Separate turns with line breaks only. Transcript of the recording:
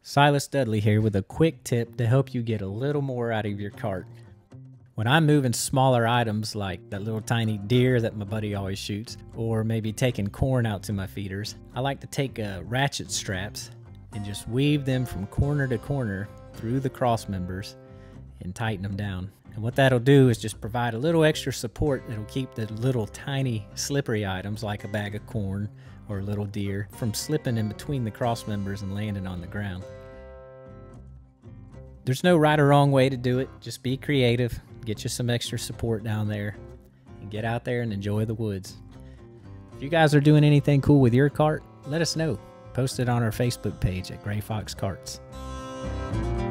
Silas Dudley here with a quick tip to help you get a little more out of your cart. When I'm moving smaller items like that little tiny deer that my buddy always shoots, or maybe taking corn out to my feeders, I like to take ratchet straps and just weave them from corner to corner through the cross members and tighten them down. And what that'll do is just provide a little extra support that'll keep the little tiny slippery items like a bag of corn or a little deer from slipping in between the cross members and landing on the ground. There's no right or wrong way to do it. Just be creative, get you some extra support down there, and get out there and enjoy the woods. If you guys are doing anything cool with your cart, let us know. Post it on our Facebook page at Gray Fox Carts.